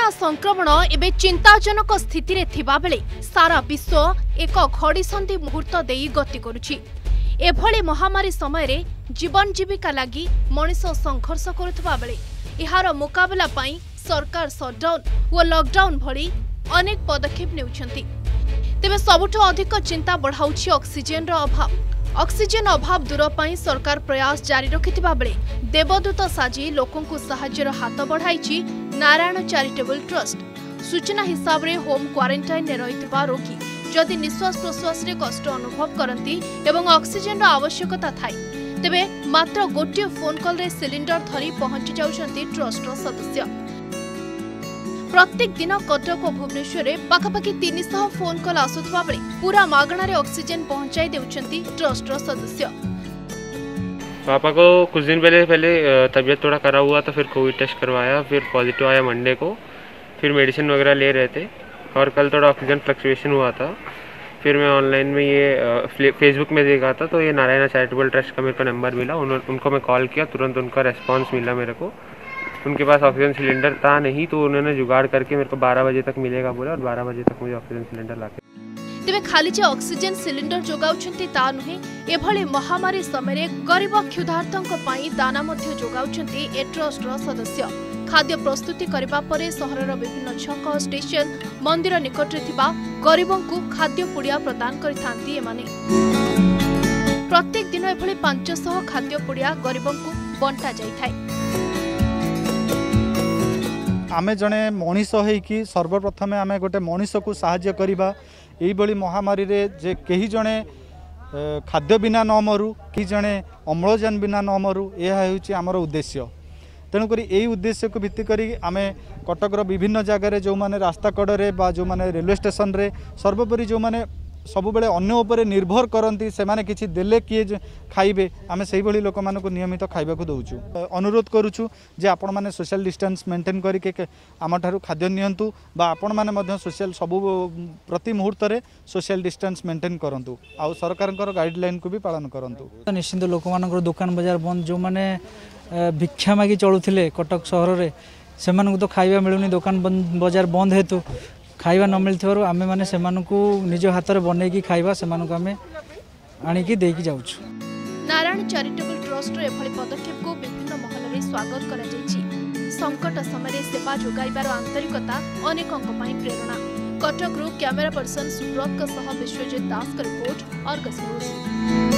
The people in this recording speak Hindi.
संक्रमण एवं चिंताजनक स्थिति रे थिबा बेले सारा विश्व एक घड़ीसंधि मुहूर्त देई गति करुछि। एभली महामारी समय रे जीवन जीविका लागि मनिष संघर्ष करुथबा बेले इहार मुकाबला पाई सरकार शटडाउन और लॉकडाउन भली अनेक पदक्षेप नेउछंती। तेबे सबुठो अधिक चिंता बढ़ाउछि ऑक्सीजन रो अभाव। ऑक्सीजन अभाव दूर पाई सरकार प्रयास जारी रखिथिबा बेले देवदूत साजी लोकों को सहाय्यर हाथ बढ़ाई नारायण चैरिटेबल ट्रस्ट। सूचना हिसाब रे होम क्वारंटाइन रे रहितबा रोगी जदि निश्वास प्रश्वास रे कष्ट अनुभव करती एवं ऑक्सीजन रो आवश्यकता थाई तेबे मात्र गोटे फोन कॉल रे सिलिंडर धरी पहुंची जाउछंती ट्रस्ट रो सदस्य। प्रत्येक दिन कटक और भुवनेश्वर में पाखापाखि 300 फोन कॉल आसुवा बेले पूरा मागणार ऑक्सीजन पहुंचाई देउछंती ट्रस्ट रो सदस्य। पापा को कुछ दिन पहले तबीयत थोड़ा खराब हुआ तो फिर कोविड टेस्ट करवाया, फिर पॉजिटिव आया मंडे को, फिर मेडिसिन वगैरह ले रहे थे और कल थोड़ा ऑक्सीजन फ्लक्चुएशन हुआ था। फिर मैं ऑनलाइन में ये फेसबुक में देखा था तो ये नारायण चैरिटेबल ट्रस्ट का मेरे को नंबर मिला, उनको मैं कॉल किया, तुरंत उनका रेस्पॉन्स मिला मेरे को। उनके पास ऑक्सीजन सिलेंडर था नहीं तो उन्होंने जुगाड़ करके मेरे को 12 बजे तक मिलेगा बोला और 12 बजे तक मुझे ऑक्सीजन सिलेंडर लाके तेबे खाली जे ऑक्सीजन सिलिंडर जोगाउछंती ता नुहे एभली महामारी समय गरीब क्षुधार्तों पई दाना मध्य जोगाउछंती ए ट्रस्ट रो सदस्य। खाद्य प्रस्तुति करबा परे शहरर विभिन्न छक स्टेशन मंदिर निकट रे थिबा गरीबों को खाद्य पुड़िया प्रदान करिथांती एमाने। प्रत्येक दिन एभली 500 खाद्य पुड़िया गरीबों को बंटा जाई थाई। आमे जने मनीष होइकी सर्वप्रथमे आमे गोटे मनीष को साहाय्य करिबा। एई बळी महामारी रे जे केही जने खाद्य बिना न मरु, कि जने अम्लजान बिना न मरु, यह हेउची हमर उद्देश्य। तेणुक यही उद्देश्य को भित्ति करी आमे कटकर विभिन्न जगार जो माने रास्ता कड़े बा जो माने रेलवे स्टेशन रे सर्वोपरि जो माने सबु बेले अन्य उपरे निर्भर करती से माने किछि देले किए खाइबे, आमे सेही भली लोक मानको नियमित खाइबा को दउछु। अनुरोध करूछु जे आपण माने सोशल डिस्टेंस मेंटेन करी के आम ठारू खाद्य नियंतु बा आपण माने मध्य सोशल सबु प्रति मुहूर्त रे सोशल डिस्टेंस मेंटेन करंतु आ सरकारकर गाइडलाइन को भी पालन करंतु। निश्चित लोक मानकर दुकान बाजार बंद जो माने भिक्षा मागी चलुथिले कटक सहर रे सेमानकु तो खाइबा मिलुनी, दुकान बाजार बंद हेतु खाइबा न मिलथिबारु आमे माने सेमानकु निज हाथ रे बनेकी खाइबा सेमानकु आमे आनिकी देकी जाउछु। नारायण चैरिटेबल ट्रस्ट रो एभली पदक्षेप को विभिन्न महल रे स्वागत करा जायछि। संकट समय रे सेवा जोगाइबार आंतरिकता अनेकों पई प्रेरणा। कटक रो कैमरा पर्सन सुब्रत का सह विश्वजित दास का रिपोर्ट, अर्गस न्यूज।